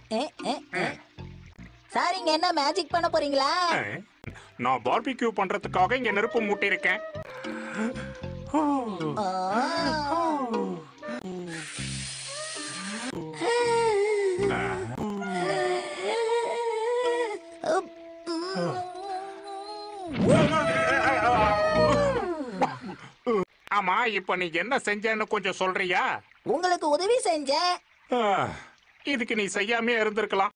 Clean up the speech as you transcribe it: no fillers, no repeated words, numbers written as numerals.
Sir இங்க என்ன magic பண்ண போறீங்களா? நான் பார்பிக்யூ பண்றதுக்காக இங்க நெருப்பு மூட்டி இருக்கேன். ஆமா, இப்ப நீ என்ன செஞ்சேன்னு கொஞ்சம் சொல்றியா? உங்களுக்கு உதவி செஞ்சேன். இதுக்கு நீ செய்யாமே இருந்திருக்கலாம்.